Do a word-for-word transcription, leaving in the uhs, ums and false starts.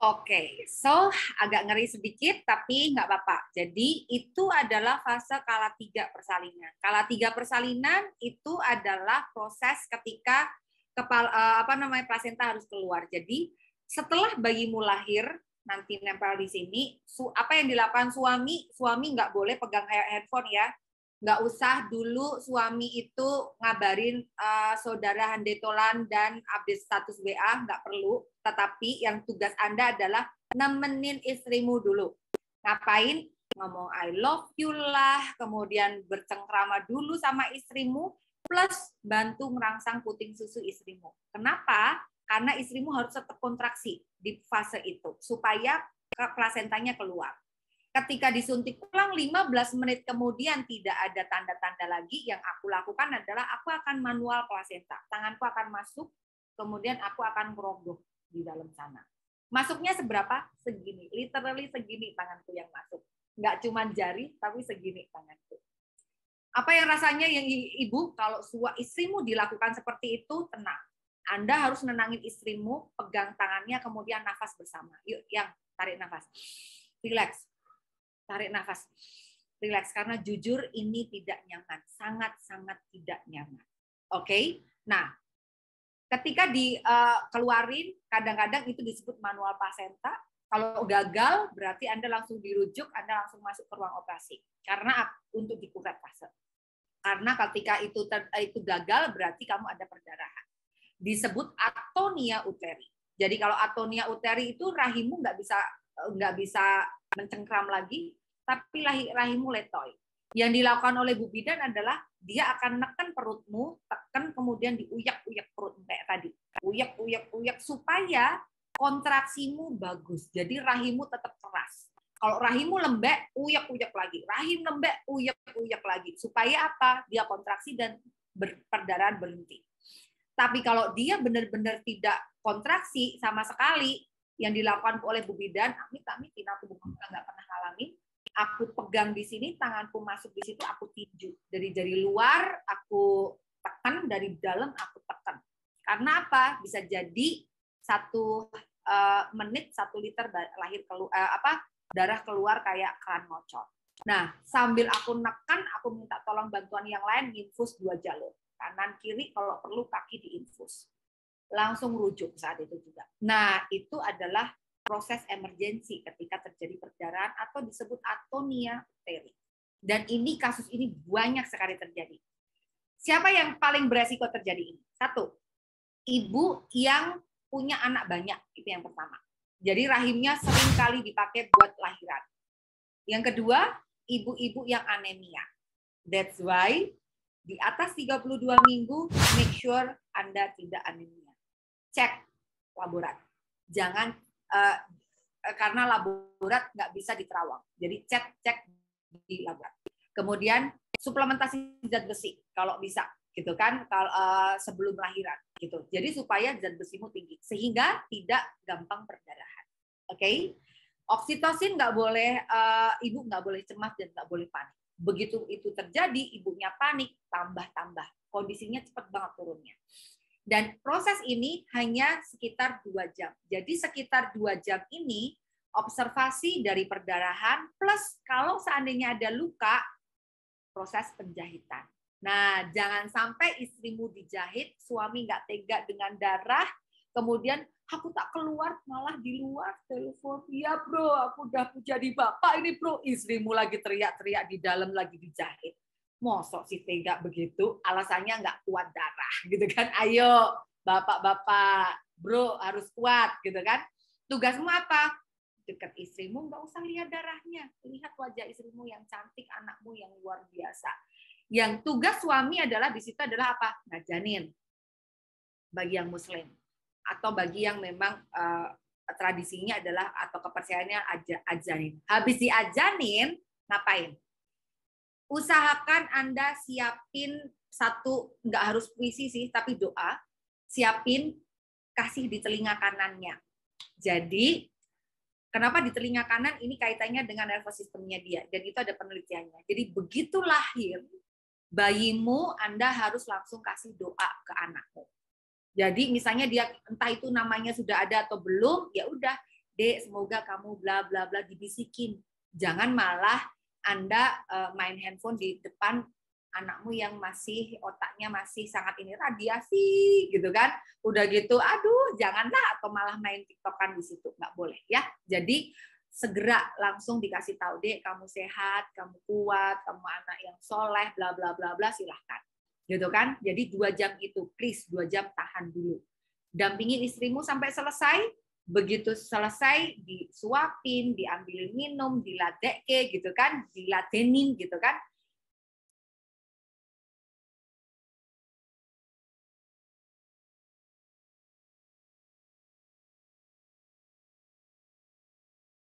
Oke, so agak ngeri sedikit, tapi nggak apa-apa. Jadi itu adalah fase kala tiga persalinan. Kala tiga persalinan itu adalah proses ketika kepala eh, apa namanya plasenta harus keluar. Jadi setelah bayimu lahir nanti nempel di sini, su, apa yang dilakukan suami? Suami nggak boleh pegang handphone ya. Nggak usah dulu suami itu ngabarin uh, saudara handetolan dan update status W A, nggak perlu. Tetapi yang tugas Anda adalah nemenin istrimu dulu. Ngapain? Ngomong I love you lah, kemudian bercengkrama dulu sama istrimu, plus bantu merangsang puting susu istrimu. Kenapa? Karena istrimu harus tetap kontraksi di fase itu, supaya plasentanya keluar. Ketika disuntik ulang lima belas menit kemudian tidak ada tanda-tanda lagi, yang aku lakukan adalah aku akan manual plasenta. Tanganku akan masuk, kemudian aku akan merogoh di dalam sana. Masuknya seberapa? Segini. Literally segini tanganku yang masuk. Nggak cuma jari, tapi segini tanganku. Apa yang rasanya yang ibu, kalau istrimu dilakukan seperti itu, tenang. Anda harus nenangin istrimu, pegang tangannya, kemudian nafas bersama. Yuk, yang tarik nafas. Relax. Tarik nafas, relax, karena jujur ini tidak nyaman, sangat-sangat tidak nyaman. Oke, okay? Nah, ketika dikeluarin, kadang-kadang itu disebut manual plasenta. Kalau gagal, berarti Anda langsung dirujuk, Anda langsung masuk ke ruang operasi, karena untuk dikuret fase. Karena ketika itu itu gagal, berarti kamu ada perdarahan. Disebut atonia uteri. Jadi kalau atonia uteri itu rahimmu nggak bisa nggak bisa mencengkram lagi, tapi rahimmu letoy. Yang dilakukan oleh Bu Bidan adalah dia akan neken perutmu, tekan kemudian diuyak-uyak perut kayak tadi. Uyak-uyak-uyak supaya kontraksimu bagus. Jadi rahimmu tetap keras. Kalau rahimmu lembek, uyak-uyak lagi. Rahim lembek, uyak-uyak lagi. Supaya apa? Dia kontraksi dan perdarahan berhenti. Tapi kalau dia benar-benar tidak kontraksi sama sekali, yang dilakukan oleh Bu Bidan, amit-amit, aku bukan nggak pernah ngalamin. Aku pegang di sini, tanganku masuk di situ, aku tinju. Dari dari luar, aku tekan, dari dalam aku tekan. Karena apa? Bisa jadi satu uh, menit satu liter lahir keluar uh, apa darah keluar kayak keran ngocor. Nah, sambil aku nekan, aku minta tolong bantuan yang lain, infus dua jalur, kanan kiri, kalau perlu kaki diinfus. Langsung rujuk saat itu juga. Nah, itu adalah proses emergensi ketika terjadi perdarahan atau disebut atonia uteri. Dan ini kasus ini banyak sekali terjadi. Siapa yang paling beresiko terjadi ini? Satu, ibu yang punya anak banyak, itu yang pertama. Jadi rahimnya sering kali dipakai buat lahiran. Yang kedua, ibu-ibu yang anemia. That's why di atas tiga puluh dua minggu, make sure Anda tidak anemia. Cek laborat, jangan uh, karena laborat nggak bisa diterawang, jadi cek cek di laborat. Kemudian suplementasi zat besi kalau bisa, gitu kan, kalau uh, sebelum lahiran, gitu. Jadi supaya zat besimu tinggi sehingga tidak gampang perdarahan. Oke, okay? Oksitosin nggak boleh, uh, ibu nggak boleh cemas dan nggak boleh panik. Begitu itu terjadi, ibunya panik, tambah-tambah, kondisinya cepat banget turunnya. Dan proses ini hanya sekitar dua jam. Jadi sekitar dua jam ini observasi dari perdarahan plus kalau seandainya ada luka, proses penjahitan. Nah, jangan sampai istrimu dijahit, suami nggak tega dengan darah, kemudian aku tak keluar, malah di luar telepon. Iya bro, aku udah jadi bapak ini bro. Istrimu lagi teriak-teriak di dalam lagi dijahit. Mosok sih tega begitu, alasannya nggak kuat darah, gitu kan? Ayo, bapak-bapak, bro harus kuat, gitu kan? Tugasmu apa? Dekat istrimu, nggak usah lihat darahnya, lihat wajah istrimu yang cantik, anakmu yang luar biasa. Yang tugas suami adalah di situ adalah apa? Ngajanin. Bagi yang Muslim atau bagi yang memang uh, tradisinya adalah atau kepercayaannya ajanin. Habis diajanin, ngapain? Usahakan Anda siapin satu, nggak harus puisi sih, tapi doa, siapin, kasih di telinga kanannya. Jadi, kenapa di telinga kanan? Ini kaitannya dengan nervous system-nya dia, dan itu ada penelitiannya. Jadi, begitu lahir, bayimu, Anda harus langsung kasih doa ke anakmu. Jadi, misalnya dia, entah itu namanya sudah ada atau belum, ya udah, Dek, semoga kamu bla bla bla, dibisikin. Jangan malah Anda main handphone di depan anakmu yang masih otaknya masih sangat ini radiasi gitu kan. Udah gitu, aduh janganlah, atau malah main TikTokan di situ, nggak boleh ya. Jadi segera langsung dikasih tahu, Dek, kamu sehat, kamu kuat, kamu anak yang soleh, bla bla bla bla, silahkan. Gitu kan. Jadi dua jam itu, please dua jam tahan dulu. Dampingin istrimu sampai selesai. Begitu selesai disuapin, diambilin minum, diladeke gitu kan, diladenin gitu kan.